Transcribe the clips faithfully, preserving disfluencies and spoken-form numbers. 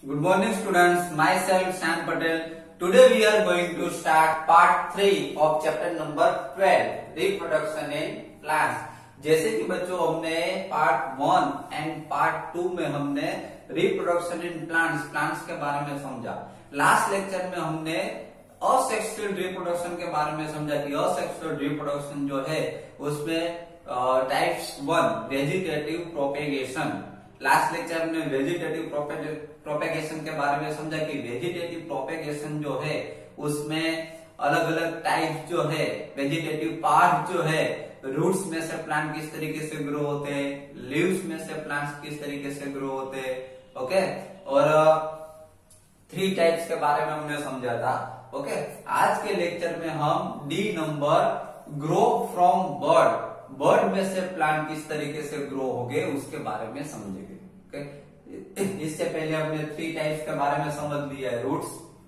Good morning students, myself Sam Patel. Today we are going to start part three of chapter number twelve, reproduction in plants. जैसे कि बच्चों हमने part one and part two में हमने reproduction in plants plants के बारे में समझा। लास्ट लेक्चर में हमने असेक्सुअल रिप्रोडक्शन के बारे में समझा कि असेक्सुअल रिप्रोडक्शन जो है उसमें types one vegetative propagation. Last lecture में वेजिटेटिव प्रोपेगेशन के बारे में समझा कि वेजिटेटिव प्रोपेगेशन जो है उसमें अलग अलग टाइप जो है वेजिटेटिव पार्ट जो है, रूट्स में से प्लांट किस तरीके से ग्रो होते हैं, लीव्स में से प्लांट्स किस तरीके से ग्रो होते हैं। ओके, और थ्री टाइप्स के बारे में हमने समझा था। ओके, आज के लेक्चर में हम the number grow from bud, bud में से प्लांट किस तरीके से ग्रो हो गए उसके बारे में समझेंगे। ओके, इससे पहले हमने थ्री टाइप्स के बारे में समझ लिया है, रूट्स,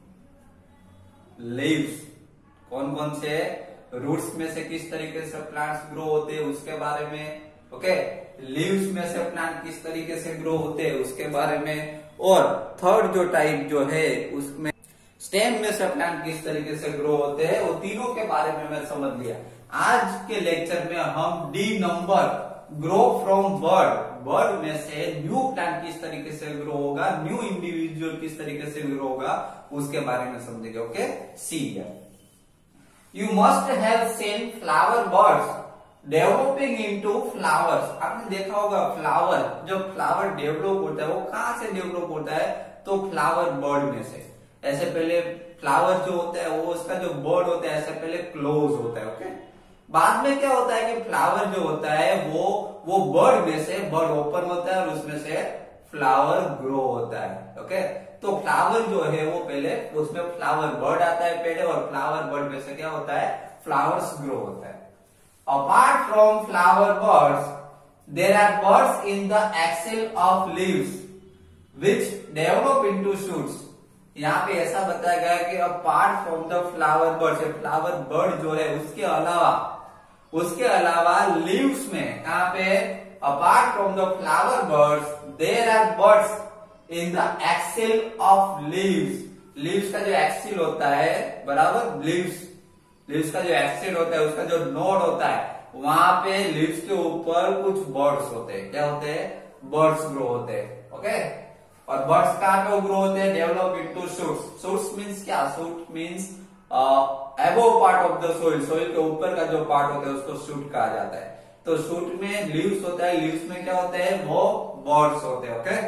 लीव्स, कौन कौन से रूट्स में से किस तरीके से प्लांट्स ग्रो होते हैं उसके बारे में। ओके, लीव्स में से प्लांट किस तरीके से ग्रो होते हैं उसके बारे में, और थर्ड जो टाइप जो है उसमें स्टेम में से प्लांट किस तरीके से ग्रो होते हैं, वो तीनों के बारे में मैं समझ लिया। आज के लेक्चर में हम the number grow from bud, bud में से न्यू प्लांट किस तरीके से ग्रो होगा, न्यू इंडिविजुअल किस तरीके से ग्रो होगा उसके बारे में समझेंगे। Okay, see here, you must have seen flower buds developing into flowers. आपने देखा होगा फ्लावर, जब फ्लावर डेवलप होता है वो कहां से डेवलप होता है, तो फ्लावर बर्ड में से। ऐसे पहले फ्लावर जो होता है वो उसका जो बर्ड होता है ऐसे पहले क्लोज होता है। ओके, बाद में क्या होता है कि फ्लावर जो होता है वो वो बर्ड में से बर्ड ओपन होता है और उसमें से फ्लावर ग्रो होता है। ओके, तो फ्लावर जो है वो पहले उसमें फ्लावर बर्ड आता है पहले, और फ्लावर बर्ड में से क्या होता है, फ्लावर्स ग्रो होता है। Apart from flower buds there are buds in the axil of leaves which develop into shoots. यहाँ पे ऐसा बताया गया है कि apart from the flower bud, flower bud जो है उसके अलावा उसके अलावा लीव्स में, कहां पे, apart from the flower buds there are buds in the axil of leaves. Leaves का जो एक्सेल होता है, बराबर, लीव्स लीव्स का जो एक्सेल होता है उसका जो नोड होता है वहां पे लीव्स के ऊपर कुछ बर्ड्स होते हैं। क्या होते हैं, बर्ड्स ग्रो होते हैं। ओके, और बर्ड्स कहां पे ग्रो होते हैं, develop into shoots. Shoots means क्या, shoot means above part of the soil, soil के ऊपर का जो पार्ट होता है उसको शूट कहा जाता है। तो शूट में लीव्स होता है, लीव्स में क्या होते हैं, वो बर्ड्स होते हैं। Okay,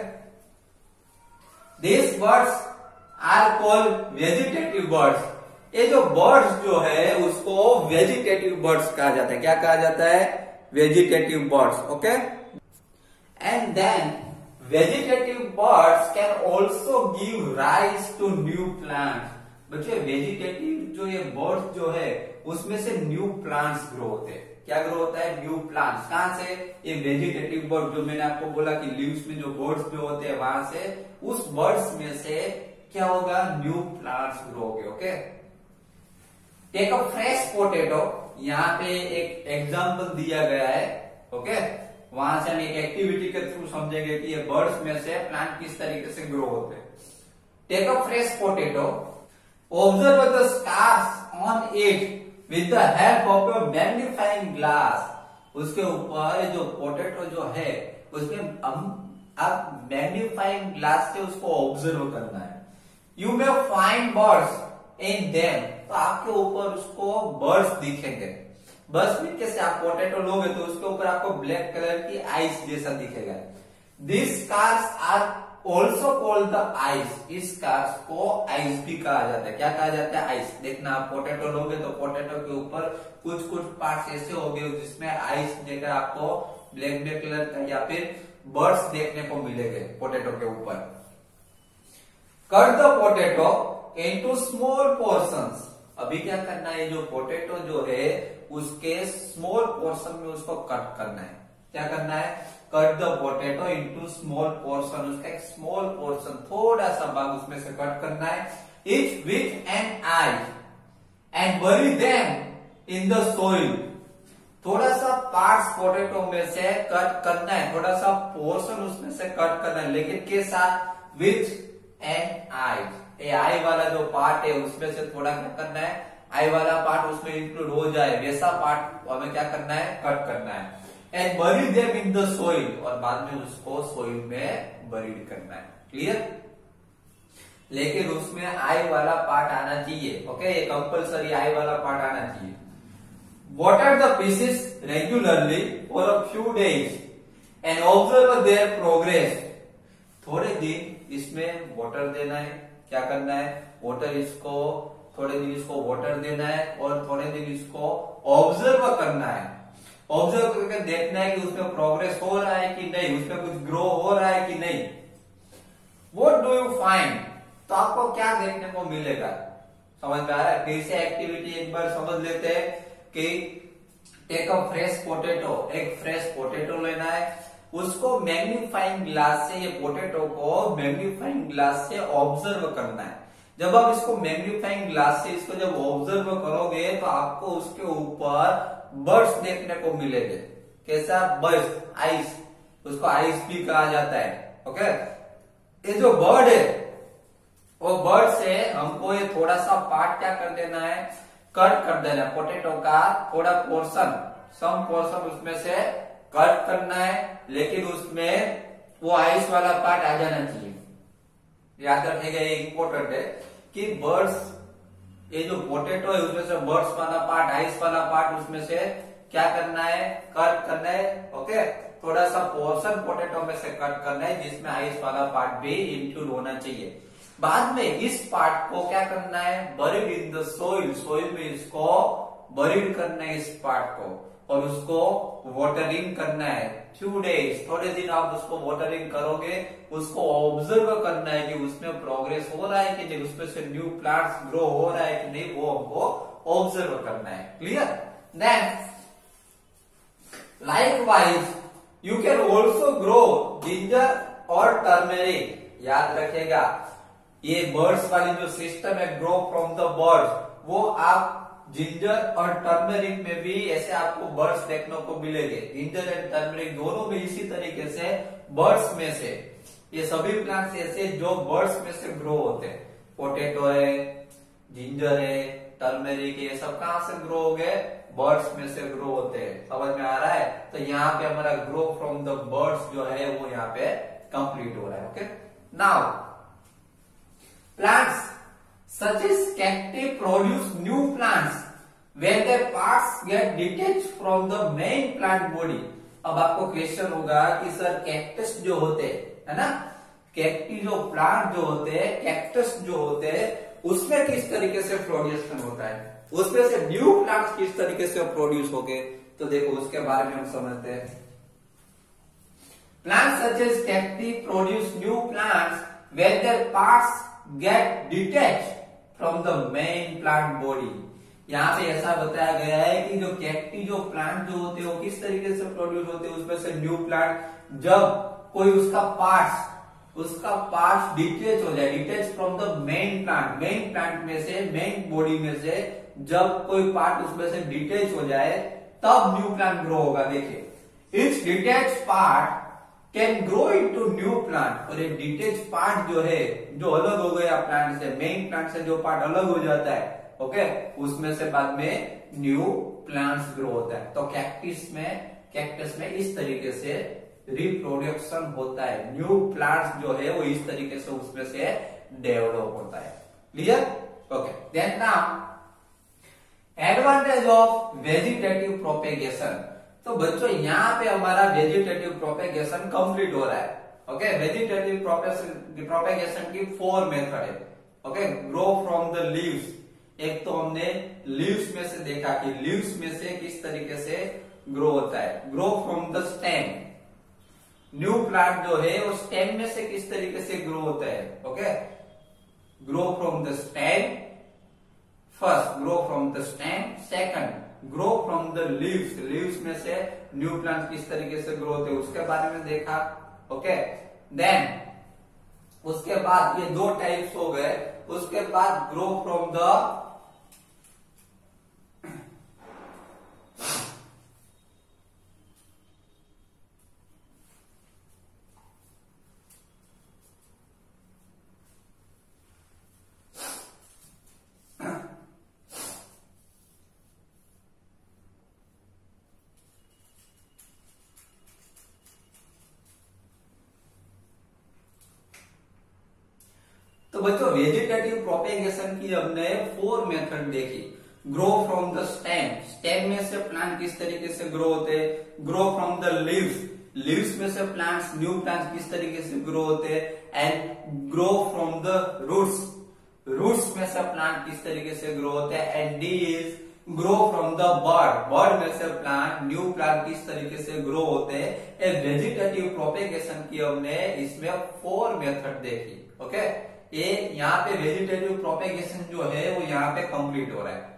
this buds are called vegetative buds. ये जो बर्ड्स जो है उसको वेजिटेटिव बर्ड्स कहा जाता है। क्या कहा जाता है, vegetative buds. Okay, and then vegetative buds can also give rise to new plants. बच्चों, वेजिटेटिव जो ये बर्ड्स जो है उसमें से न्यू प्लांट्स ग्रो होते हैं। क्या ग्रो होता है, न्यू प्लांट्स। कहां से, ये वेजिटेटिव बर्ड जो मैंने आपको बोला कि लीव्स में जो बर्ड्स जो होते हैं वहां से, उस बर्ड्स में से क्या होगा, न्यू प्लांट्स ग्रो होंगे। Okay, take a fresh potato, यहाँ पे एक एग्जांपल दिया गया है। ओके, वहां से हम एक एक्टिविटी के थ्रू समझेंगे कि ये बर्ड्स में से प्लांट किस तरीके से ग्रो होते हैं। Take a fresh potato, observe the scars on it with the help of a magnifying glass. उसके ऊपर जो पोटैटो जो है उसमें हम आप मैग्नीफाइंग ग्लास से उसको ऑब्जर्व करना है। You may find buds in them, तो आपके ऊपर उसको बर्ड्स दिखेंगे। बस में कैसे, आप पोटैटो लोगे तो उसके ऊपर आपको ब्लैक कलर की आइस जैसा दिखेगा। This scars are also called the eyes. इस स्कार्स को आइस भी कहा जाता है। क्या कहा जाता है, आइस। देखना, आप पोटैटो लोगे तो पोटैटो के ऊपर कुछ कुछ पार्ट्स ऐसे होंगे जिसमें आइस देकर आपको ब्लैक ब्लैक कलर का या फिर बर्ड्स देखने को मिलेंगे पोटैटो के ऊपर। Cut the potato into small portions. अभी क्या करना है, जो पोटैटो जो है उसके स्मॉल पोर्शन में उसको कट करना है। क्या करना है, cut the potato into small portion. उसका एक स्मॉल पोर्शन, थोड़ा सा भाग उसमें से कट करना है, each with an eye, and bury them in the soil. थोड़ा सा पार्ट्स पोटैटो में से कट करना है, थोड़ा सा पोर्शन उसमें से कट करना है, लेकिन के साथ, विथ एंड आईज, ये आई वाला जो पार्ट है उसमें से थोड़ा क्या करना है, आई वाला पार्ट उसमें इंक्लूड हो जाए वैसा पार्ट हमें क्या करना है, कट करना है। And bury them in the soil, और बाद में उसको सोइल में बरीड करना है। क्लियर? लेकिन उसमें आई वाला पार्ट आना चाहिए। ओके, ये कंपल्सरी आई वाला पार्ट आना चाहिए। Water the pieces regularly for a few days and observe their progress. थोड़े दिन इसमें वाटर देना है, क्या करना है, वाटर इसको थोड़े दिन इसको वाटर देना है और थोड़े दिन इसको ऑब्जर्व करना है। ऑब्जर्व करके देखना है कि उसमें प्रोग्रेस हो रहा है कि नहीं, उसमें कुछ ग्रो हो रहा है कि नहीं। What do you find? तो आपको क्या देखने को मिलेगा, समझ में आ रहा है? फिर से एक्टिविटी एक बार समझ लेते हैं कि टेक अ फ्रेश पोटैटो, एक फ्रेश पोटैटो लेना है, उसको मैग्नीफाइंग ग्लास से, ये पोटैटो को मैग्नीफाइंग ग्लास से ऑब्जर्व करना है। जब आप इसको मैग्नीफाइंग ग्लास से इसको जब ऑब्जर्व करोगे तो आपको उसके ऊपर बर्ड्स देखने को मिलेंगे। कैसा? बर्ड्स, आइस, उसको आइस भी कहा जाता है। ओके, ये जो बर्ड है वो बर्ड से हमको ये थोड़ा सा पार्ट क्या कर देना है, कट कर देना है। पोटैटो का थोड़ा पोर्शन, सम पोर्शन उसमें से कट करना है, लेकिन उसमें वो आइस वाला पार्ट आ जाना चाहिए। याद रखिएगा, ये इंपॉर्टेंट है कि बर्ड्स, ये जो पोटैटो है उसमें से बर्ड्स वाला पार्ट, आइस वाला पार्ट उसमें से क्या करना है, कट करना है। ओके, थोड़ा सा पोर्शन पोटैटो में से कट करना है जिसमें आइस वाला पार्ट भी इंक्लूड होना चाहिए। बाद में इस पार्ट को क्या करना है, buried in the soil, soil में इसको बरीड करना है इस पार्ट को, और उसको वाटरिंग करना है। फ्यू डेज, थोड़े दिन आप उसको वाटरिंग करोगे, उसको ऑब्जर्व करना है कि उसमें प्रोग्रेस हो रहा है कि नहीं, उसमें से न्यू प्लांट्स ग्रो हो रहा है कि नहीं, वो हमको ऑब्जर्व करना है। Clear? Then likewise you can also grow ginger और टर्मेरिक। याद रखेगा, ये बर्ड्स वाली जो सिस्टम है, ग्रो फ्रॉम द बर्ड्स, वो आप जिंजर और टर्मरिक में भी ऐसे आपको बर्ड्स देखने को मिलेंगे। जिंजर एंड टर्मरिक दोनों में इसी तरीके से बर्ड्स में से, ये सभी प्लांट्स ऐसे जो बर्ड्स में से ग्रो होते हैं। पोटैटो है, जिंजर है, टर्मरिक, ये सब कहां से ग्रो हो गए, बर्ड्स में से ग्रो होते हैं। समझ में आ रहा है? तो यहाँ पे हमारा ग्रो फ्रॉम द बर्ड्स जो है वो यहाँ पे कंप्लीट हो रहा है। Okay, now plants such as cacti produce new plants when their parts get detached from the main plant body. अब आपको क्वेश्चन होगा कि सर कैक्टस जो होते हैं, है ना, कैक्टी जो प्लांट जो होते हैं, कैक्टस जो होते हैं, उसमें किस तरीके से प्रोड्यूशन होता है, उसमें से न्यू प्लांट्स किस तरीके से प्रोड्यूस हो गए, तो देखो उसके बारे में हम समझते हैं। Plants such as cacti produce new plants when their parts get detached from the main plant body. यहाँ पे ऐसा बताया गया है कि जो कैक्टी जो प्लांट जो होते हैं वो किस तरीके से प्रोड्यूस होते हैं, उसमें से न्यू प्लांट, जब कोई उसका पार्ट्स उसका पार्ट्स डिटेच हो जाए, detach from the main plant, main plant में से, मेन बॉडी में से जब कोई पार्ट उसमें से डिटेच हो जाए तब न्यू प्लांट ग्रो होगा। देखिए, its detach part can grow into new plant, और एक डिटेच पार्ट जो है, जो अलग हो गया प्लांट से, मेन प्लांट से जो पार्ट अलग हो जाता है, ओके, उसमें से बाद में न्यू प्लांट्स ग्रो होता है। तो कैक्टिस में, कैक्टस में इस तरीके से रिप्रोडक्शन होता है, न्यू प्लांट्स जो है वो इस तरीके से उसमें से डेवलप होता है। Clear? Okay, then now advantage of vegetative propagation. तो बच्चों यहाँ पे हमारा वेजिटेटिव प्रोपेगेशन कंप्लीट हो रहा है। ओके, वेजिटेटिव प्रोपेगेशन की फोर मेथड है। Okay, grow from the leaves, एक तो हमने लीव्स में से देखा कि लीव्स में से किस तरीके से ग्रो होता है। Grow from the stem, new plant जो है वो स्टेम में से किस तरीके से ग्रो होता है। Okay, grow from the stem, first grow from the stem, second grow from the leaves, leaves में से न्यू प्लांट किस तरीके से ग्रो होते हैं उसके बारे में देखा। ओके, देन उसके बाद ये दो टाइप्स हो गए, उसके बाद ग्रो फ्रॉम द बच्चों वेजिटेटिव प्रोपेगेशन की हमने फोर मेथड देखी। Grow from the stem, stem में से प्लांट किस तरीके से ग्रो होते हैं। Grow from the leaves, leaves में से प्लांट्स, न्यू प्लांट्स किस तरीके से ग्रो होते हैं। And grow from the roots, roots में से प्लांट किस तरीके से ग्रो होते हैं। And D is grow from the bud, bud में से प्लांट, न्यू प्लांट किस तरीके से ग्रो होते हैं। ए वेजिटेटिव प्रोपेगेशन की हमने इसमें फोर मेथड देखी। ओके, ये यहाँ पे वेजिटेटिव प्रोपेगेशन जो है वो यहाँ पे कंप्लीट हो रहा है।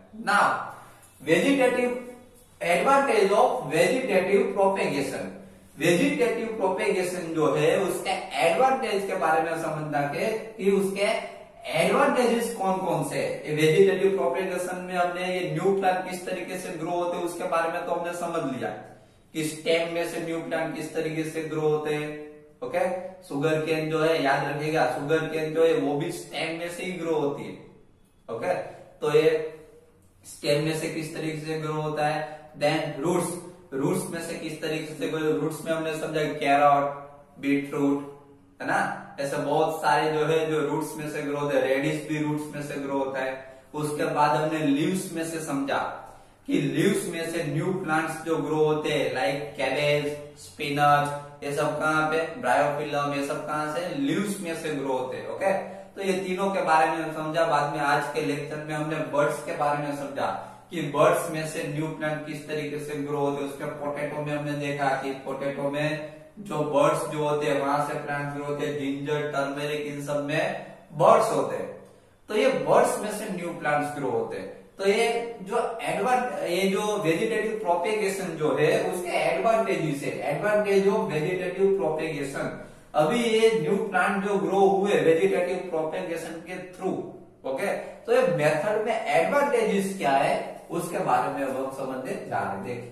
Now vegetative advantage of vegetative propagation, vegetative propagation जो है उसके एडवांटेज के बारे में समझना के कि उसके एडवांटेजेस कौन कौन से है। वेजिटेटिव प्रोपेगेशन में हमने ये न्यू प्लांट किस तरीके से ग्रो होते हैं उसके बारे में तो हमने समझ लिया कि स्टेम में से न्यू प्लांट किस तरीके से ग्रो होते हैं। ओके, शुगर केन जो है याद रखिएगा, शुगर केन जो है वो भी स्टेम में से ही ग्रो होती है। ओके, तो ये स्टेम में से किस तरीके से ग्रो होता है। देन रूट्स, रूट्स में से किस तरीके से ग्रो, रूट्स में हमने समझा कैरट, बीट रूट, है ना, ऐसे बहुत सारे जो है जो रूट्स में से ग्रो होते हैं। रेडिश भी रूट्स में से ग्रो होता है। उसके बाद हमने लीव्स में से समझा कि लीव्स में से न्यू प्लांट्स जो ग्रो होते हैं लाइक कैबेज, स्पिनच, ये सब कहाँ पे, ब्रायोफिलम, ये सब कहाँ से, लीव्स में से ग्रो होते हैं। ओके, तो ये तीनों के बारे में समझा। बाद में आज के लेक्चर में हमने बर्ड्स के बारे में समझा कि बर्ड्स में से न्यू प्लांट किस तरीके से ग्रो होते हैं। उसके पोटैटो में हमने देखा कि पोटैटो में जो बर्ड्स जो होते हैं वहां से प्लांट ग्रो होते हैं। जिंजर, टर्मेरिक, इन सब में बर्ड्स होते हैं। तो ये बर्ड्स में से न्यू प्लांट्स ग्रो होते हैं। तो ये जो एडवांट ये जो वेजिटेटिव प्रोपेगेशन जो है उसके एडवांटेजेस है। एडवांटेज ऑफ वेजिटेटिव प्रोपेगेशन, अभी ये न्यू प्लांट जो ग्रो हुए वेजिटेटिव प्रोपेगेशन के थ्रू। ओके, तो ये मेथड में एडवांटेजेस क्या है उसके बारे में हम समझने जा रहे हैं। देखिए,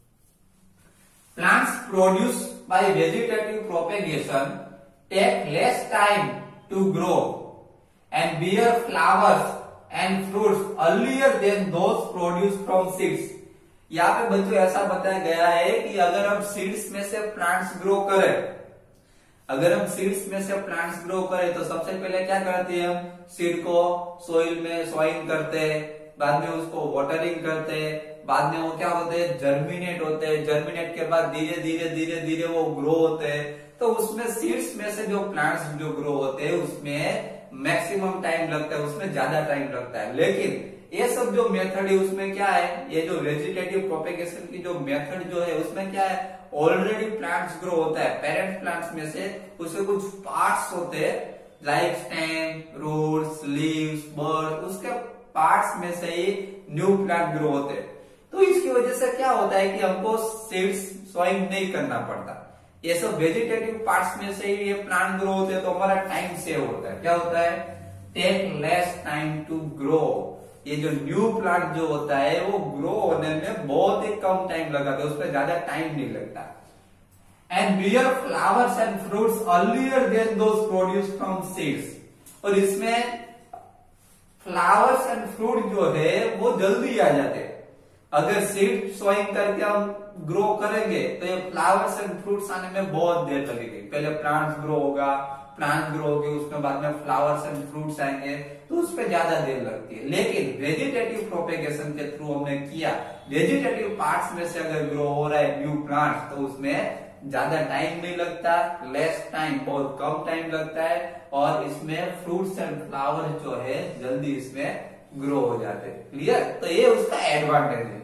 plants produced by vegetative propagation take less time to grow and bear flowers and fruits earlier than those produced from seeds. यहाँ पे बच्चों ऐसा बताया गया है कि अगर हम सीड्स में से प्लांट्स ग्रो करें, अगर हम सीड्स में से प्लांट्स ग्रो करें तो सबसे पहले क्या करते हैं, हम सीड को सोइल में सॉइल करते हैं, बाद में उसको वाटरिंग करते हैं, बाद में वो क्या होते हैं, जर्मिनेट होते हैं। जर्मिनेट के बाद धीरे धीरे धीरे धीरे वो ग्रो होते हैं। तो उसमें सीड्स में से जो प्लांट्स जो ग्रो होते हैं उसमें मैक्सिमम टाइम लगता है, उसमें ज्यादा टाइम लगता है। लेकिन ये सब जो मेथड है उसमें क्या है, ये जो वेजिटेटिव प्रोपेगेशन की जो मेथड जो है उसमें क्या है, ऑलरेडी प्लांट्स ग्रो होता है। पेरेंट प्लांट्स में से उसके कुछ पार्ट्स होते हैं like stem, roots, leaves, bud, उसके पार्ट्स में से ही न्यू प्लांट ग्रो होते हैं। तो इसकी वजह से क्या होता है कि हमको सीड्स सॉइंग नहीं करना पड़ता। ये सब वेजिटेटिव पार्ट्स में से ही ये प्लांट ग्रो होते हैं तो हमारा टाइम सेव होता है। क्या होता है, take less time to grow. ये जो न्यू प्लांट जो होता है वो ग्रो होने में बहुत ही कम टाइम लगाता है, उस पर ज्यादा टाइम नहीं लगता। And bear flowers and fruits earlier than those produced from seeds. और इसमें फ्लावर्स एंड फ्रूट जो है वो जल्दी आ जाते हैं। अगर सीड सोइंग करके हम ग्रो करेंगे तो ये फ्लावर्स एंड फ्रूट्स आने में बहुत देर लगेगी। पहले प्लांट्स ग्रो होगा, प्लांट ग्रो होगी, उसमें बाद में फ्लावर्स एंड फ्रूट्स आएंगे, तो उस पर ज्यादा देर लगती है। लेकिन वेजिटेटिव प्रोपेगेशन के थ्रू हमने किया, वेजिटेटिव पार्ट्स में से अगर ग्रो हो रहा है न्यू प्लांट्स तो उसमें ज्यादा टाइम नहीं लगता, लेस टाइम, बहुत कम टाइम लगता है। और इसमें फ्रूट्स एंड फ्लावर्स जो है जल्दी इसमें ग्रो हो जाते हैं। क्लियर, तो ये उसका एडवांटेज है।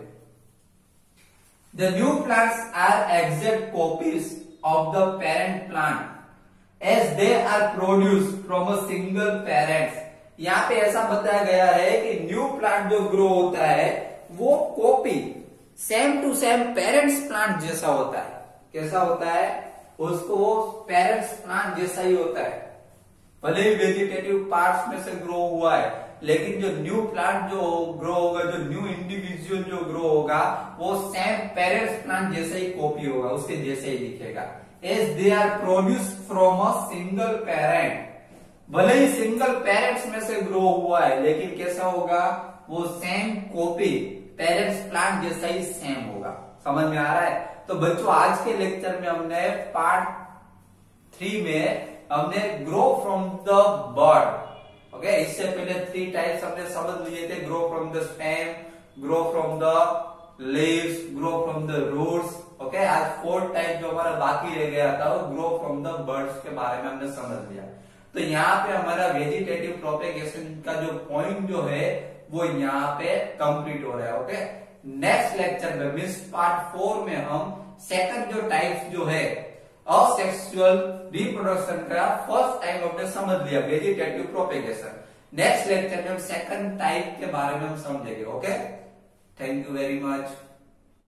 The new plants are exact copies of the parent plant as they are produced from a single parent. यहाँ पे ऐसा बताया गया है कि न्यू प्लांट जो ग्रो होता है वो copy same to same parents plant जैसा होता है। कैसा होता है, उसको वो पेरेंट्स प्लांट जैसा ही होता है। भले ही वेजिटेटिव पार्ट्स में से ग्रो हुआ है, लेकिन जो न्यू प्लांट जो ग्रो होगा, जो न्यू इंडिविजुअल जो ग्रो होगा वो सेम पेरेंट्स प्लांट जैसे ही कॉपी होगा, उसके जैसे ही दिखेगा। As they are produced from a single parent. भले ही सिंगल पेरेंट्स में से ग्रो हुआ है लेकिन कैसा होगा, वो सेम कॉपी पेरेंट्स प्लांट जैसा ही सेम होगा। समझ में आ रहा है। तो बच्चों आज के लेक्चर में हमने पार्ट थ्री में हमने grow from the bud, okay, इससे पहले थ्री टाइप्स हमने समझ लिए थे, grow from the stem, grow from the leaves, grow from the roots. Okay, आज फोर्थ टाइप जो हमारा बाकी रह गया था वो ग्रो फ्रॉम द बर्ड्स के बारे में हमने समझ लिया। तो यहाँ पे हमारा वेजिटेटिव प्रोपेगेशन का जो पॉइंट जो है वो यहाँ पे कंप्लीट हो रहा है। ओके, नेक्स्ट लेक्चर में मीन्स पार्ट फोर में हम सेकंड जो टाइप जो है असेक्सुअल रिप्रोडक्शन का फर्स्ट टाइप हमने समझ लिया, वेजिटेटिव प्रोपेगेशन। नेक्स्ट लेक्चर में हम सेकंड टाइप के बारे में हम समझेंगे। Okay, thank you very much.